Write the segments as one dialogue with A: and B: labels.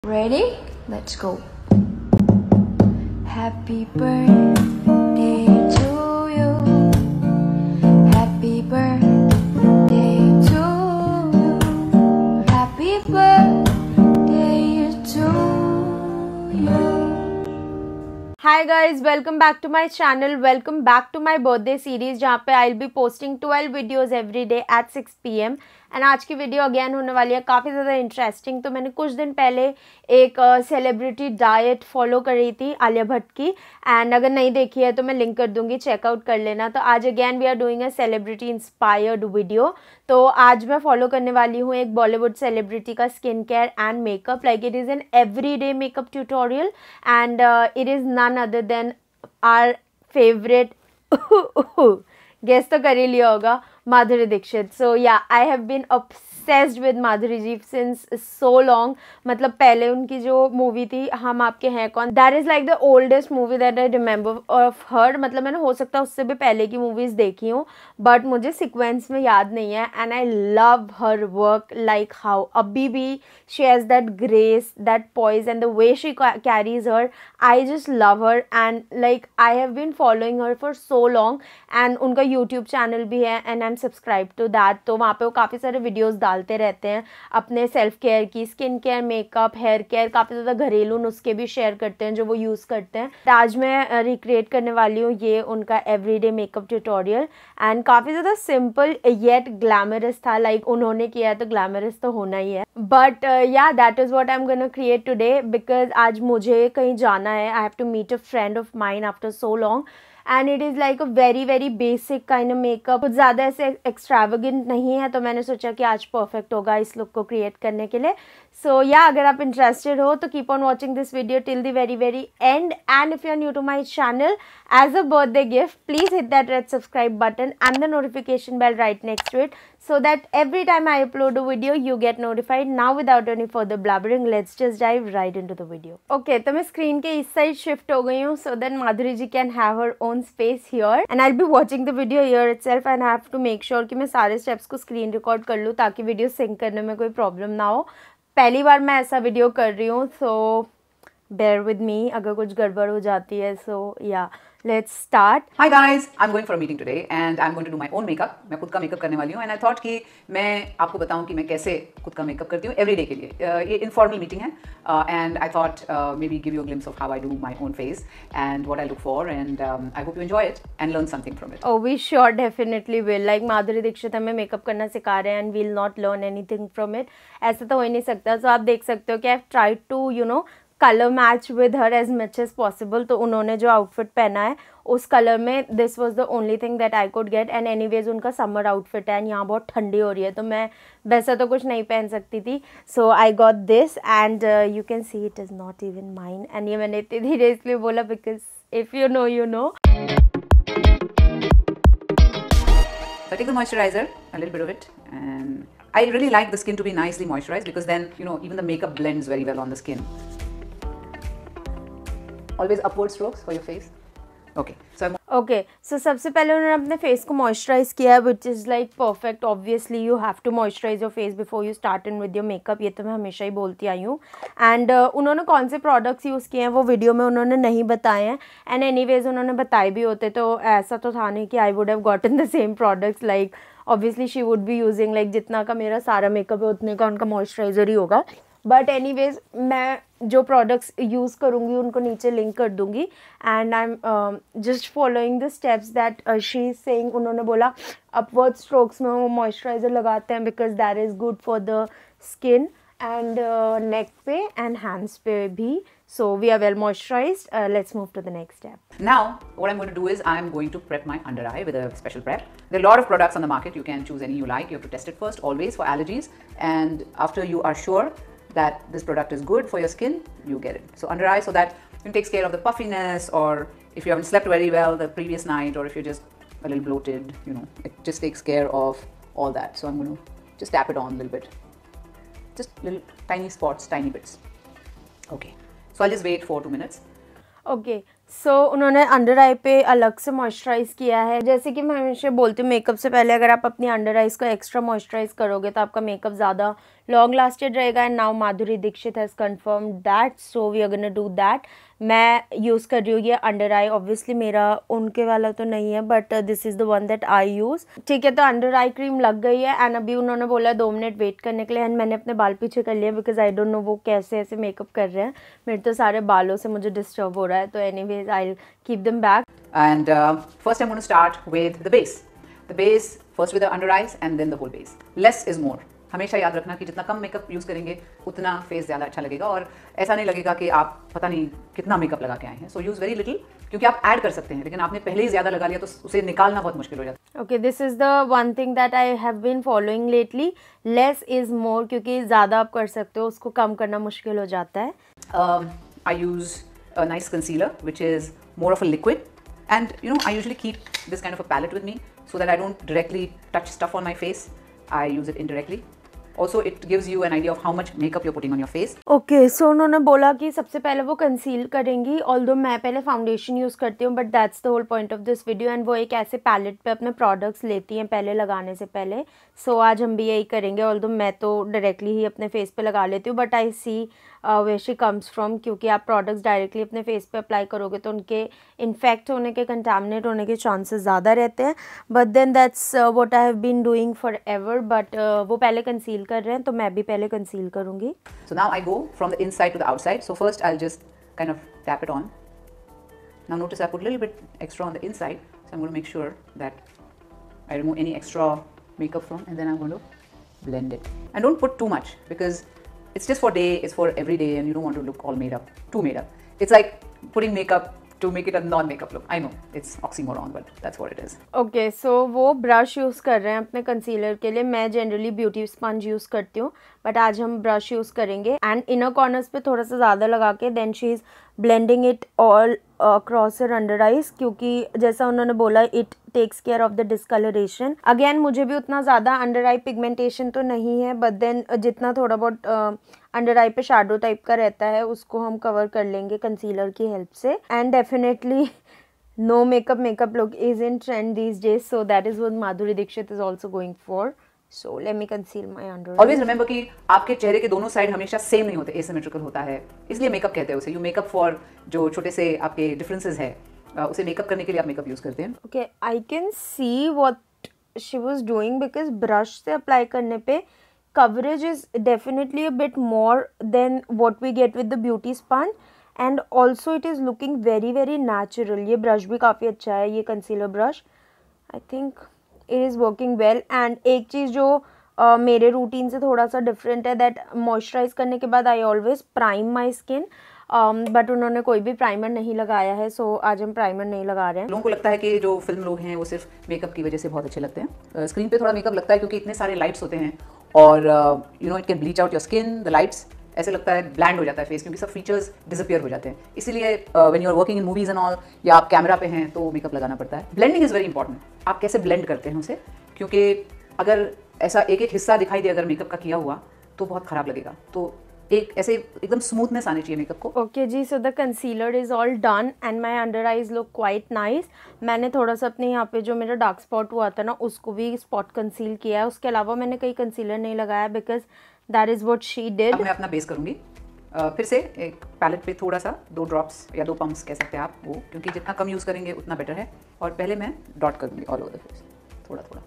A: Ready? Let's go. Happy birthday to you. Happy birthday to you. Happy birthday to you. Hi guys, welcome back to my channel. Welcome back to my birthday series जहाँ पे I'll be posting 12 videos every day at 6 PM. And आज की video again होने वाली है काफ़ी ज़्यादा interesting. तो मैंने कुछ दिन पहले एक सेलिब्रिटी डाइट फॉलो करी थी आलिया भट्ट की, एंड अगर नहीं देखी है तो मैं लिंक कर दूंगी, चेकआउट कर लेना। तो आज again we are doing a celebrity inspired video. तो आज मैं फॉलो करने वाली हूँ एक बॉलीवुड सेलिब्रिटी का skin care and makeup, like it is an everyday makeup tutorial and it is none other than our favourite guess तो कर ही लिया होगा, Madhuri Dixit. So yeah I have been obsessed with Madhuri ji since so long. मतलब पहले उनकी जो movie थी हम Aapke Hain Kaun, that is like the oldest movie that I remember of her. मतलब मैंने हो सकता है उससे भी पहले की मूवीज़ देखी हूँ बट मुझे सिक्वेंस में याद नहीं है। And I love her work, like how अभी भी she has that grace, that poise and the way she carries her. I just love her and like I have been following her for so long. And उनका YouTube channel भी है and I am subscribe to that. तो वहाँ पे वो काफ़ी सारे videos डालते रहते हैं अपने सेल्फ केयर की, skin care, makeup, hair care, काफ़ी ज़्यादा घरेलू नुस्खे भी शेयर करते हैं जो वो यूज़ करते हैं। तो आज मैं रिक्रिएट करने वाली हूँ ये उनका एवरीडे मेकअप ट्यूटोरियल एंड काफ़ी ज़्यादा सिंपल येट ग्लैमरस था। लाइक उन्होंने किया है तो ग्लैमरस तो होना ही है। But yeah that is what I am gonna create today because आज मुझे कहीं जाना है। I have to meet a friend of mine after so long and it is like a very very basic kind of makeup, कुछ ज़्यादा ऐसे extravagant नहीं है। तो मैंने सोचा कि आज परफेक्ट होगा इस लुक को क्रिएट करने के लिए। सो या अगर आप इंटरेस्टेड हो तो keep on watching this video till the very very end. And if you are new to my channel, as a birthday gift please hit that red subscribe button and the notification bell right next to it so that every time I upload a video you get notified. Now without any further blabbering, let's just dive right into the video. Okay, तो मैं screen के इस side shift हो गई हूँ so that Madhuri ji can have her own space here and I'll be watching the video here itself and I have to make sure कि मैं सारे स्टेप्स को स्क्रीन रिकॉर्ड कर लूँ ताकि वीडियो सिंक करने में कोई प्रॉब्लम ना हो। पहली बार मैं ऐसा वीडियो कर रही हूँ so bear with me अगर कुछ गड़बड़ हो जाती है। so yeah, let's start.
B: Hi guys, I'm going for a meeting today and I'm going to do my own makeup. मैं खुद का मेकअप करने वाली हूँ and I thought कि मैं आपको बताऊँ कि मैं कैसे खुद का मेकअप करती हूँ everyday के लिए। ये informal meeting है and I thought maybe give you a glimpse of how I do my own face and what I look for and I hope you enjoy it and learn something from it.
A: Oh, we sure definitely will. Like Madhuri Dixit हमें makeup करना सिखा रहे हैं and we'll not learn anything from it. ऐसा तो हो ही नहीं सकता। तो आप देख सकते हो कि I've tried to colour match with her as much as possible. तो उन्होंने जो आउटफिट पहना है उस कलर में this was the only thing that I could get. And anyways उनका समर आउटफिट है एंड यहाँ बहुत ठंडी हो रही है तो मैं वैसा तो कुछ नहीं पहन सकती थी। So I got this and you can see it is not even mine. And ये मैंने इतनी धीरे इसलिए बोला because if you know you know.
B: So I take the moisturizer, a little bit of it, and I really like the skin to be nicely moisturized because then even the makeup blends very well on the skin. Always upward strokes for your face. Okay, so
A: सबसे पहले उन्होंने अपने face को moisturise किया है which is like perfect. Obviously you have to moisturise your face before you start in with your makeup, ये तो मैं हमेशा ही बोलती आई हूँ। एंड उन्होंने कौन से प्रोडक्ट्स यूज़ किए हैं वो वीडियो में उन्होंने नहीं बताए हैं एंड एनीवेज उन्होंने बताए भी होते तो ऐसा तो था नहीं कि I would have gotten the same products. Like obviously she would be using like जितना का मेरा सारा मेकअप है उतने का उनका मॉइस्चराइज़र ही होगा। बट एनीवेज मैं जो प्रोडक्ट्स यूज़ करूँगी उनको नीचे लिंक कर दूँगी and I am just following the steps that she is saying. उन्होंने बोला अपवर्ड स्ट्रोक्स में वो मॉइस्चराइज़र लगाते हैं because that is good for the skin and neck पे एंड हैंड्स पे भी। So we are well moisturized. Let's move to the next step.
B: now what I'm going to do is I'm going to prep my under eye with a special prep. There are a lot of products on the market. You can choose any you like. You have to test it first, always, for allergies. And after you are sure that this product is good for your skin, you get it. So under eye, so that it takes care of the puffiness, or if you haven't slept very well the previous night, or if you're just a little bloated, it just takes care of all that. So I'm going to just tap it on a little bit. Just little tiny spots, tiny bits. Okay. So I'll just wait for 2 minutes.
A: Okay, उन्होंने under eye पे अलग से moisturise किया है। जैसे कि मैं हमेशा बोलती हूँ, मेकअप से पहले अगर आप अपनी अंडर आइज़ को एक्स्ट्रा मॉइस्चराइज़ करोगे तो आपका मेकअप ज़्यादा लॉन्ग लास्टेड रहेगा। And now Madhuri Dixit has confirm that, so we are gonna do that. मैं यूज़ कर रही हूँ ये अंडर आई, ऑब्वियसली मेरा उनके वाला तो नहीं है, but this is the one that I use. ठीक है, तो अंडर आई क्रीम लग गई है एंड अभी उन्होंने बोला 2 मिनट वेट करने के लिए। एंड मैंने अपने बाल पीछे कर लिए बिकॉज आई डोंट नो वो कैसे ऐसे मेकअप कर रहे हैं। मेरे तो सारे बालों से मुझे डिस्टर्ब हो रहा है, तो anyways I keep them back.
B: And first I'm going to start with the base. The base first with the under eyes and then the whole base. Less is more. हमेशा याद रखना कि जितना कम मेकअप यूज़ करेंगे उतना face ज़्यादा अच्छा लगेगा और ऐसा नहीं लगेगा कि आप पता नहीं कितना मेकअप लगा के आए हैं। सो यूज़ वेरी लिटिल, क्योंकि आप ऐड कर सकते हैं, लेकिन आपने पहले ही ज़्यादा लगा लिया तो उसे निकालना बहुत मुश्किल हो जाता है।
A: Okay, this is the one thing that I have been following lately, less is more, क्योंकि ज़्यादा आप कर सकते हो, उसको कम करना मुश्किल हो जाता है।
B: I use a nice concealer which is more of a liquid, and you know, I usually keep this kind of a palette with me so that I don't directly touch stuff on my face. I use it indirectly. Also, it gives you an idea of how much makeup you're putting on your face.
A: Okay, so उन्होंने बोला कि सबसे पहले वो conceal करेंगी, although मैं पहले foundation use करती हूँ, but that's the whole point of this video. And वो एक ऐसे पैलेट पे अपने प्रोडक्ट्स लेती हैं पहले लगाने से पहले। सो आज हम भी यही करेंगे, ऑल्दो मैं तो डायरेक्टली ही अपने फेस पे लगा लेती हूँ, but I see where she comes from, क्योंकि आप प्रोडक्ट्स डायरेक्टली अपने फेस पे अप्लाई करोगे तो उनके इन्फेक्ट होने के, कंटामिनेट होने के चांसेस ज़्यादा रहते हैं। But then that's what I have been doing forever. But वो पहले कंसील कर रहे हैं तो मैं भी पहले कंसील करूँगी।
B: So now I go from the inside to the outside. So first I'll just kind of tap it on. Now notice I put a little bit extra on the inside. So I'm going to make sure that I remove any extra makeup from, and then I'm going to blend it. And don't put too much because it's just for day, it's for every day, and you don't want to look all made up, too made up. It's like putting makeup to make it a non-makeup look. I know it's oxymoron, but that's what it is.
A: Okay, so वो brush use कर रहे हैं अपने concealer के लिए। मैं generally beauty sponge use करती हूँ, बट आज हम ब्रश यूज़ करेंगे। एंड इनर कॉर्नर्स पे थोड़ा सा ज़्यादा लगा के then she is blending it all across her under eyes, क्योंकि जैसा उन्होंने बोला it takes care of the discolouration. Again मुझे भी उतना ज़्यादा अंडर आई पिगमेंटेशन तो नहीं है, बट देन जितना थोड़ा बहुत अंडर आई पे शैडो टाइप का रहता है उसको हम कवर कर लेंगे कंसीलर की हेल्प से। And definitely no makeup look is in trend these days, so that is what Madhuri Dixit is also going for. So let me conceal my under eye.
B: Always remember कि आपके चेहरे के दोनों side हमेशा same नहीं होते, asymmetrical होता है, इसलिए मेकअप कहते हैं उसे। यू मेकअप फॉर जो छोटे से आपके डिफरेंसेस है, उसे मेकअप करने के लिए आप मेकअप यूज करते हैं।
A: Okay, I can see what she was doing because brush से अप्लाई करने पे coverage is definitely a bit more than what we get with the beauty sponge. And also it is looking very very natural. ये brush भी काफ़ी अच्छा है, ये concealer brush, I think it is working well. And एक चीज़ जो मेरे रूटीन से थोड़ा सा डिफरेंट है, दैट मॉइस्चराइज करने के बाद I always prime my skin, but उन्होंने कोई भी प्राइमर नहीं लगाया है, सो आज हम प्राइमर नहीं लगा रहे हैं।
B: लोगों को लगता है कि जो फिल्म लोग हैं वो सिर्फ मेकअप की वजह से बहुत अच्छे लगते हैं। स्क्रीन पे थोड़ा मेकअप लगता है क्योंकि इतने सारे लाइट्स होते हैं और you know it can bleach out your skin, the lights, ऐसे लगता है ब्लैंड हो जाता है फेस, क्योंकि सब फीचर्स डिसअपियर हो जाते हैं। इसीलिए when you are working in movies and all, या आप कैमरा पे हैं तो मेकअप लगाना पड़ता है। ब्लेंडिंग इज़ वेरी इंपॉर्टेंट, आप कैसे ब्लेंड करते हैं उसे, क्योंकि अगर ऐसा एक एक हिस्सा दिखाई दे अगर मेकअप का किया हुआ तो बहुत ख़राब लगेगा। तो एक ऐसे एकदम स्मूथनेस आनी चाहिए मेकअप को।
A: ओके जी, so the concealer is all done and my under eyes look quite nice. मैंने थोड़ा सा अपने यहाँ पे जो मेरा डार्क स्पॉट हुआ था ना उसको भी स्पॉट कंसील किया है, उसके अलावा मैंने कहीं कंसीलर नहीं लगाया because that is what she did.
B: अब मैं अपना बेस करूँगी, फिर से एक पैलेट पे थोड़ा सा 2 ड्रॉप्स या 2 पम्प्स कह सकते हैं आप, वो क्योंकि जितना कम यूज़ करेंगे उतना बेटर है। और पहले मैं डॉट करूँगी ऑल ओवर द फेस, थोड़ा थोड़ा,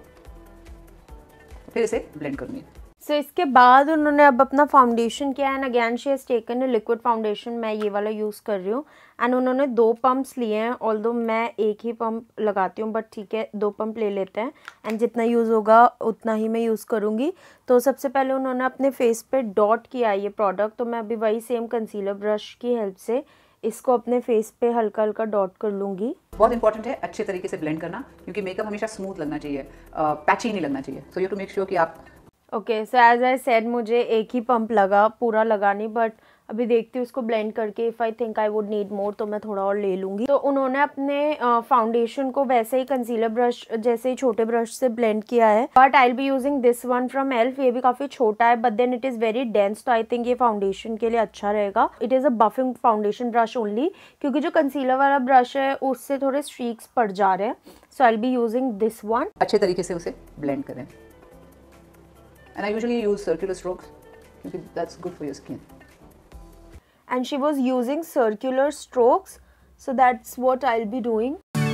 B: फिर इसे ब्लेंड करूँगी।
A: सो इसके बाद उन्होंने अब अपना फाउंडेशन किया and again she has taken a liquid foundation, मैं ये वाला यूज़ कर रही हूँ। एंड उन्होंने 2 पंप्स लिए हैं, ऑल्दो मैं एक ही पंप लगाती हूँ, बट ठीक है 2 पंप ले लेते हैं एंड जितना यूज़ होगा उतना ही मैं यूज़ करूँगी। तो सबसे पहले उन्होंने अपने फेस पे डॉट किया ये प्रोडक्ट, तो मैं अभी वही सेम कंसीलर ब्रश की हेल्प से इसको अपने फेस पे हल्का हल्का डॉट कर लूँगी।
B: बहुत इंपॉर्टेंट है अच्छे तरीके से ब्लेंड करना, क्योंकि मेकअप हमेशा स्मूथ लगना चाहिए, पैची नहीं लगना चाहिए। So you to make sure कि आप
A: okay, so as I said मुझे एक ही पंप लगा, पूरा लगा नहीं, बट अभी देखती हूँ उसको ब्लेंड करके, if I think I would need more तो मैं थोड़ा और ले लूँगी। तो उन्होंने अपने फाउंडेशन को वैसे ही कंसीलर ब्रश जैसे ही छोटे ब्रश से ब्लेंड किया है, but I will be using this one from Elf. ये भी काफ़ी छोटा है but then it is very dense, तो आई थिंक ये फाउंडेशन के लिए अच्छा रहेगा। It is a buffing foundation brush only, क्योंकि जो कंसीलर वाला ब्रश है उससे थोड़े स्ट्रीक्स पड़ जा रहे हैं। So I will be using this one.
B: अच्छे तरीके से उसे ब्लेंड करें। And I usually use circular strokes because that's good for your skin.
A: And she was using circular strokes, so that's what I'll be doing.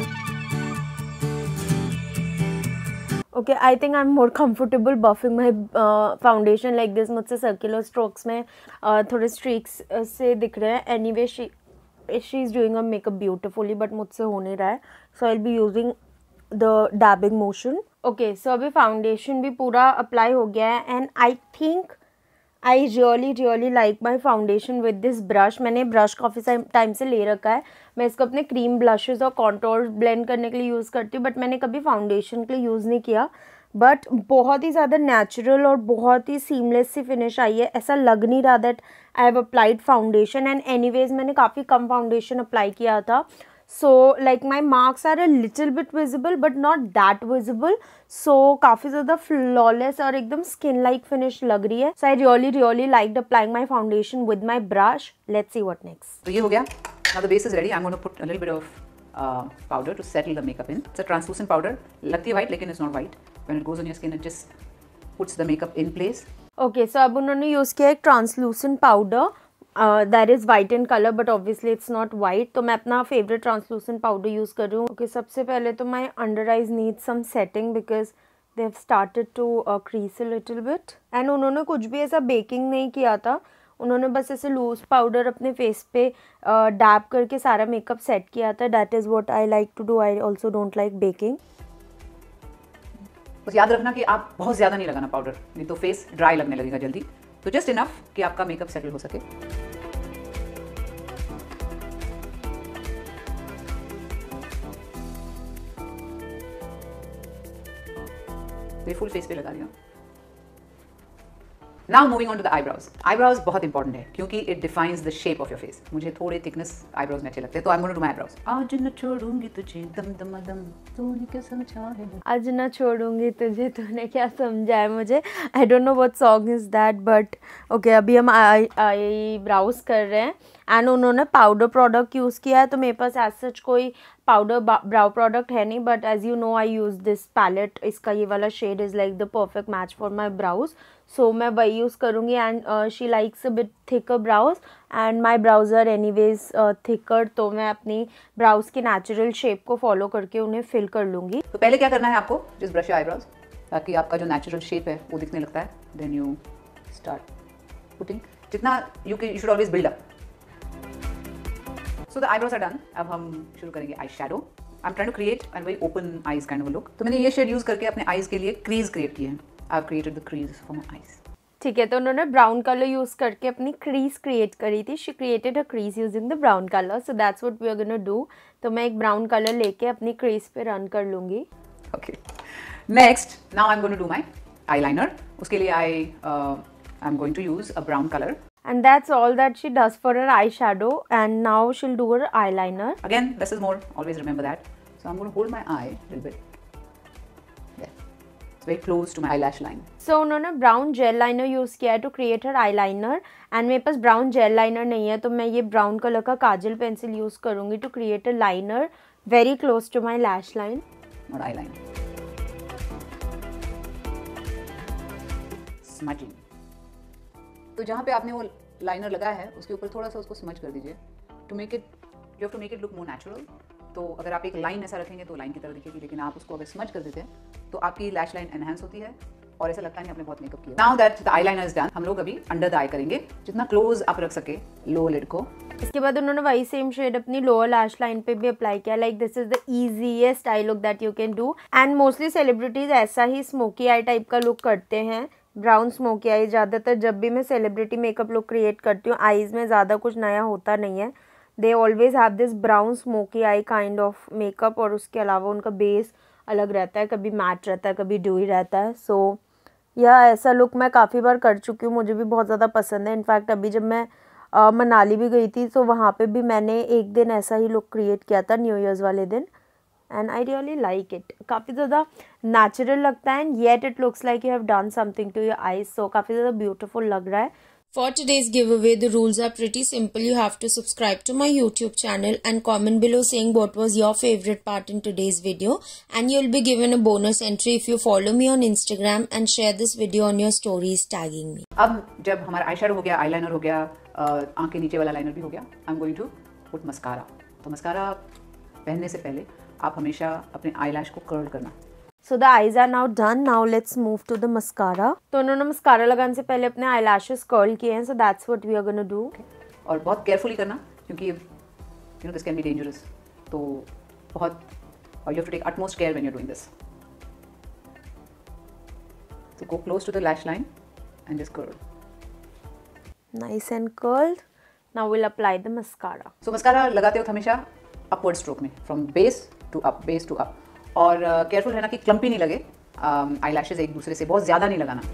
A: Okay, I think I'm more comfortable buffing my foundation like this. मुझसे circular strokes में थोड़े streaks से दिख रहे हैं. Anyway, she's doing her makeup beautifully, but मुझसे हो नहीं रहा है. So I'll be using the dabbing motion. Okay, so अभी foundation भी पूरा apply हो गया है, and I think I really like my foundation with this brush. मैंने ब्रश काफ़ी टाइम से ले रखा है. मैं इसको अपने क्रीम ब्लशेस और कॉन्टोर ब्लेंड करने के लिए यूज़ करती हूँ, बट मैंने कभी फाउंडेशन के लिए यूज़ नहीं किया. बट बहुत ही ज़्यादा नेचुरल और बहुत ही सीमलेस सी फिनिश आई है. ऐसा लग नहीं रहा that I have applied foundation. And anyways मैंने काफ़ी कम फाउंडेशन अप्लाई किया था. So like my marks are a little bit visible but not that visible. So काफ़ी ज़्यादा flawless और एकदम skin like finish लग रही है. So I really liked applying my foundation with my brush. Let's see what next.
B: तो ये हो गया. Now the base is ready. I'm going to put a little bit of powder to settle the makeup in. It's a translucent powder. लगती है white लेकिन it's not white. When it goes on your skin, it just puts the makeup in place.
A: Okay, so अब उन्होंने use किया एक translucent powder. That is white in color but obviously it's not white. तो मैं अपना favorite translucent powder use कर रही हूँ. Okay, सबसे पहले तो my under eyes need some setting because they have started to crease a little bit. And उन्होंने कुछ भी ऐसा baking नहीं किया था. उन्होंने बस ऐसे लूज पाउडर अपने फेस पे डैब करके सारा मेकअप सेट किया था. That is what I like to do. I also don't like baking.
B: बस याद रखना कि आप बहुत ज़्यादा नहीं लगाना पाउडर, नहीं तो फेस ड्राई लगने लगेगा जल्दी. तो जस्ट इनफ कि आपका मेकअप सेटल हो सके. तो ये फुल फेस पे लगा रही हूँ. Now moving on to the eyebrows. Eyebrows बहुत इंपॉर्टेंट है क्योंकि it defines the shape of your face. मुझे थोड़े थिकनेस आईब्रोज में अच्छे लगते हैं, तो I am going to do my eyebrows. आज न छोड़ूंगी तुझे दम दम दम तूने क्या समझा है.
A: आज न छोड़ूंगी तुझे तूने क्या समझा है मुझे. I don't know what song is that but okay. अभी हम आई ब्राउज कर रहे हैं एंड उन्होंने पाउडर प्रोडक्ट यूज़ किया है. तो मेरे पास एज सच कोई पाउडर ब्राउ प्रोडक्ट है नहीं, but as you know I use this palette. इसका ये वाला shade is like the perfect match for my brows. So मैं वही यूज़ करूँगी. And she likes a bit thicker brows and my brows are anyways thicker. तो मैं अपनी browse की नेचुरल शेप को फॉलो करके उन्हें फिल कर लूँगी.
B: तो पहले क्या करना है आपको, जिस ब्रश आईब्रोज, ताकि आपका जो नेचुरल शेप है वो दिखने लगता है. Then you start putting. जितना you should always build up. So the eyebrows are done. अब हम शुरू करेंगे eye shadow. I am trying to create and very open eyes kind of look. तो मैंने ये शेड यूज करके अपने आईज के लिए क्रीज क्रिएट किए हैं. I have created the crease for my eyes.
A: ठीक है, तो उन्होंने ब्राउन कलर यूज़ करके अपनी क्रीज क्रिएट करी थी. She created a crease using the brown colour. So that's what we are gonna do. तो मैं एक ब्राउन कलर लेके अपनी क्रीज पे रन कर लूँगी.
B: Okay. Next now I am going to do my eyeliner. उसके लिए I am going to use a brown colour.
A: And that's all that she does for her eyeshadow. And now she'll do her eyeliner.
B: Again, less is more. Always remember that. So I'm going to hold my eye a little bit. There. It's very close to my eyelash line.
A: So उन्होंने brown gel liner use किया है to create her eyeliner. And मेरे पास brown gel liner नहीं है, तो मैं ये brown color का काजल पेंसिल use करूँगी to create a liner very close to my lash line.
B: Not eyeliner. Smudging. तो जहाँ पे आपने वो लाइनर लगाया है उसके ऊपर थोड़ा सा उसको स्मज कर दीजिए to make it. You have to make it look more natural. तो अगर आप एक लाइन ऐसा रखेंगे तो लाइन की तरह दिखेगी, लेकिन आप उसको अगर स्मज कर देते हैं तो आपकी लैश लाइन एनहांस होती है और ऐसा लगता है आपने बहुत मेकअप किया. Now that the eyeliner is done, हम लोग अभी अंडर द आई करेंगे, जितना क्लोज आप रख सके लोअर लिड को.
A: इसके बाद उन्होंने वही सेम शेड अपनी लोअर लैश लाइन पे भी अप्लाई किया. Like this is the easiest eye look that you can do. And mostly celebrities ऐसा ही स्मोकी आई टाइप का लुक करते हैं. Brown smoky eye. ज़्यादातर जब भी मैं सेलिब्रिटी मेकअप लुक क्रिएट करती हूँ, आईज़ में ज़्यादा कुछ नया होता नहीं है. They always have this brown smoky eye kind of makeup. और उसके अलावा उनका बेस अलग रहता है, कभी मैट रहता है, कभी ड्यूई रहता है. सो या ऐसा लुक मैं काफ़ी बार कर चुकी हूँ, मुझे भी बहुत ज़्यादा पसंद है। इनफैक्ट अभी जब मैं मनाली भी गई थी तो वहाँ पे भी मैंने एक दिन ऐसा ही लुक क्रिएट किया था न्यू ईयर्स वाले दिन, and I really like it. काफ़ी ज़्यादा नेचुरल लगता है and yet it looks like you have done something to your eyes, so काफ़ी ज़्यादा ब्यूटीफुल लग रहा है।
C: For today's giveaway, the rules are pretty simple. You have to subscribe to my YouTube channel and comment below saying what was your favorite part in today's video, and you'll be given a bonus entry if you follow me on Instagram and share this video on your stories tagging me.
B: अब जब हमारा eye shadow हो गया, eyeliner हो गया, आँख के नीचे वाला लाइनर भी हो गया, I am going to put mascara. तो मस्कारा पहनने से पहले आप हमेशा अपने आईलैश को कर्ल करना।
A: So the eyes are now done. Now let's move to the mascara. तो उन्होंने मस्कारा लगाने से पहले अपने eyelashes कर्ल किए हैं, so that's what we are gonna do.
B: और बहुत केयरफुली करना क्योंकि दिस कैन बी डेंजरस, तो बहुत you have to take utmost care when you're doing this. So go close to the lash line and just curl.
A: Nice and curled. Now we'll apply the mascara.
B: So mascara लगाते वक्त हमेशा upward stroke में, from base to up. और careful रहना कि clumpy नहीं लगे, eyelashes एक दूसरे से बहुत ज़्यादा नहीं लगाना।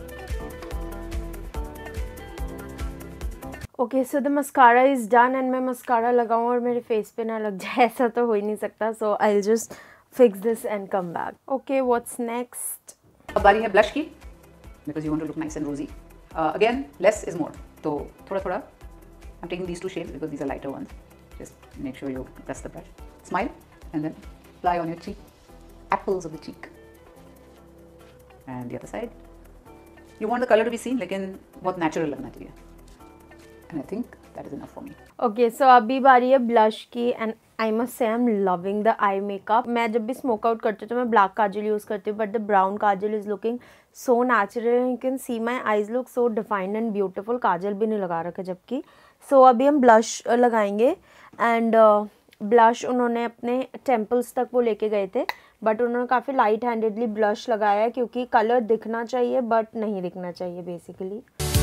A: Okay, so the mascara is done and मैं मस्कारा लगाऊँ और मेरे फेस पे ना लग जाए, ऐसा तो हो ही नहीं सकता। So I will just fix this and come back. Okay, what's next?
B: अब बारी है ब्लश की, because you want to look nice and rosy. Again less is more, तो थोड़ा थोड़ा I am taking these two shades because these are lighter ones. Just make sure you press the brush, smile and then apply on your cheek, apples of the cheek, and the other side. You want the color to be seen, लेकिन बहुत natural लगना चाहिए, and I think that is enough for me.
A: Okay, so अभी बारी है blush की and I must say I'm loving the eye makeup. मैं जब भी स्मोक आउट करती हूँ तो मैं ब्लैक काजल यूज़ करती हूँ, but the brown kajal is looking so natural, you can see my eyes look so defined and beautiful. काजल भी नहीं लगा रखा जबकि। सो अभी हम ब्लश लगाएंगे एंड ब्लश उन्होंने अपने टेम्पल्स तक वो लेके गए थे, बट उन्होंने काफ़ी लाइट हैंडेडली ब्लश लगाया है क्योंकि कलर दिखना चाहिए बट नहीं दिखना चाहिए basically.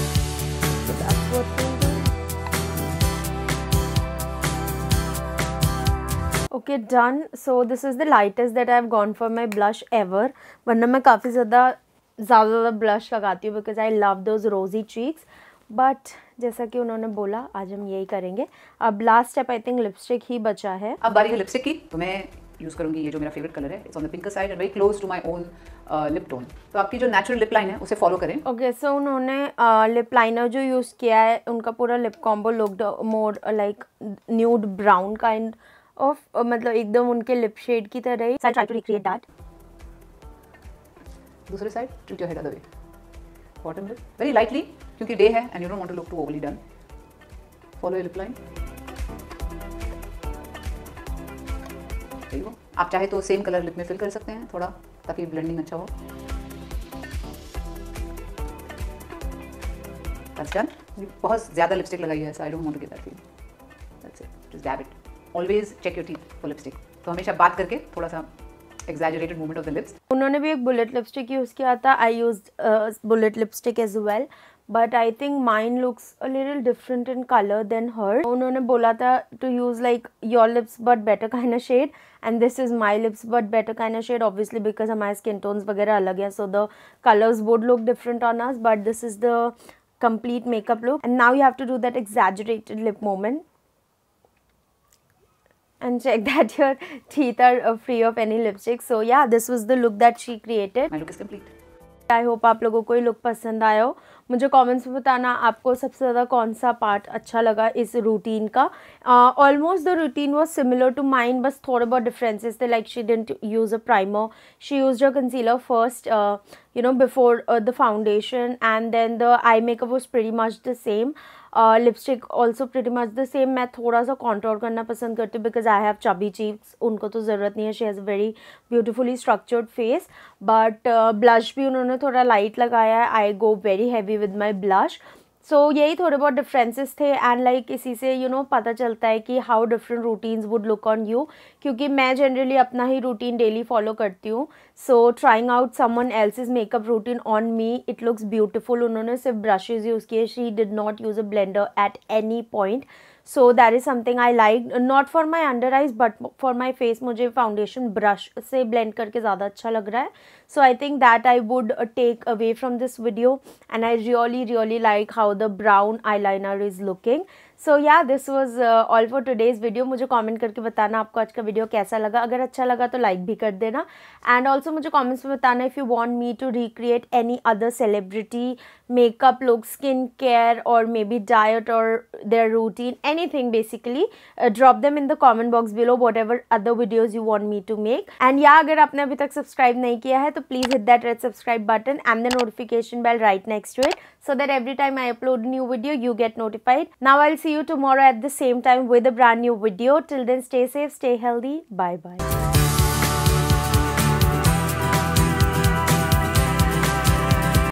A: Okay, done. So this is the lightest that I have gone for my blush ever, वरना मैं काफ़ी ज़्यादा ब्लश लगाती हूँ because I love those rosy cheeks, but जैसा कि उन्होंने बोला आज हम यही करेंगे। अब last step I think lipstick ही बचा है।
B: अब बारी है लिपस्टिक की, तो मैं यूज़ करूँगी ये जो मेरा फेवरेट कलर है, it's on the pinker side and very close to my own lip tone. तो आपकी जो नेचुरल लिप लाइन है उसे फॉलो करें।
A: ओके, सो उन्होंने लिप लाइनर जो यूज़ किया है उनका पूरा lip combo looked more like nude brown kind of, मतलब एकदम उनके लिप शेड की तरह ही। Try to recreate that.
B: दूसरे side tilt your head other way, bottom lip very lightly क्योंकि डे है and you don't want to look too overly done. Follow your lip line. आप चाहे तो सेम कलर लिप में fill कर सकते हैं थोड़ा, ताकि ब्लेंडिंग अच्छा हो। That's done. बहुत ज़्यादा लिपस्टिक लगाई है, so I don't want to get that feel. That's it. Just dab it. Always check your teeth for lipstick. तो हमेशा बात करके थोड़ा सा exaggerated movement of the lips.
A: उन्होंने भी एक बुलेट लिपस्टिक यूज़ किया था। I used bullet lipstick as well, but I think mine looks a little different in colour than her. उन्होंने बोला था to use like your lips but better kind of shade, and this is my lips but better kind of shade, obviously because हमारे skin tones वगैरह अलग है, so the colours would look different on us, but this is the complete makeup look. And now you have to do that exaggerated lip movement and check that your teeth are free of any lipstick. So yeah, this was the look that she created.
B: My look is complete.
A: I hope आप लोगों को ये look पसंद आया हो। मुझे comments में बताना आपको सबसे ज़्यादा कौन सा पार्ट अच्छा लगा इस रूटीन का। Almost the routine was similar to mine, बस थोड़े बहुत डिफरेंसेस थे। Like she didn't use a primer, she used a concealer first you know before the foundation, and then the eye makeup was pretty much the same. Lipstick also pretty much the same. मैं थोड़ा सा contour करना पसंद करती हूँ because I have chubby cheeks, उनको तो ज़रूरत नहीं है, she has a very beautifully structured face, but blush भी उन्होंने थोड़ा light लगाया है। I go very heavy with my blush. सो यही थोड़े बहुत डिफरेंसेस थे, एंड लाइक इसी से यू नो पता चलता है कि how different routines would look on you, क्योंकि मैं जनरली अपना ही रूटीन डेली फॉलो करती हूँ। So trying out someone else's makeup routine on me, it looks beautiful. उन्होंने सिर्फ ब्रशेज यूज़ किए, she did not use a blender at any point. So that is something I like, not for my under eyes but for my face. मुझे foundation brush से blend करके ज़्यादा अच्छा लग रहा है. So I think that I would take away from this video, and I really like how the brown eyeliner is looking. So yeah this was all for today's video. मुझे comment करके बताना आपको आज का video कैसा लगा. अगर अच्छा लगा तो लाइक भी कर देना. एंड ऑल्सो मुझे कमेंट्स में बताना if you want me to recreate any other celebrity makeup look, skin care, or maybe diet or their routine, anything basically. Drop them in the comment box below, whatever other videos you want me to make. And yeah, अगर आपने अभी तक subscribe नहीं किया है तो please hit that red subscribe button and the notification bell right next to it, so that every time I upload a new video you get notified. Now I'll see you tomorrow at the same time with a brand new video. Till then, stay safe, stay healthy. Bye bye.